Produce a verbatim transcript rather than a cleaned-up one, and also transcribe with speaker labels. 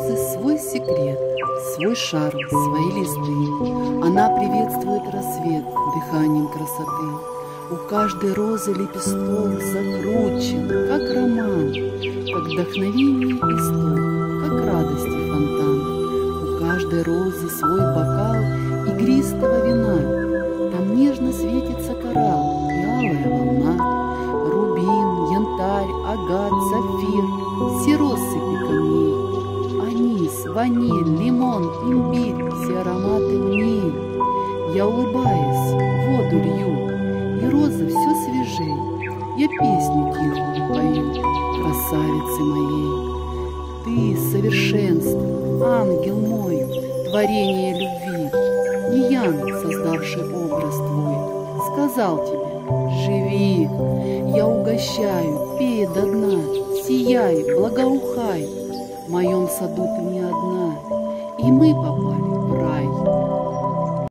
Speaker 1: розы свой секрет, свой шарм, свои листы. Она приветствует рассвет дыханием красоты. У каждой розы лепесток закручен, как роман, как вдохновение исток, как радости фонтан. У каждой розы свой бокал игристого вина. Там нежно светится коралл и алая волна. Рубин, янтарь, агат, сапфир, все россыпи камней. Анис, ваниль, лимон, имбирь, все ароматы в ней. Я, улыбаясь, воду лью, и розы все свежей. Я песню тихую пою, красавицы моей. Ты — совершенство, ангел мой, творение любви. Не я, создавший образ твой, сказал тебе: живи. Я угощаю, пей до дна, сияй, благоухай. В моем саду ты не одна, и мы, папа,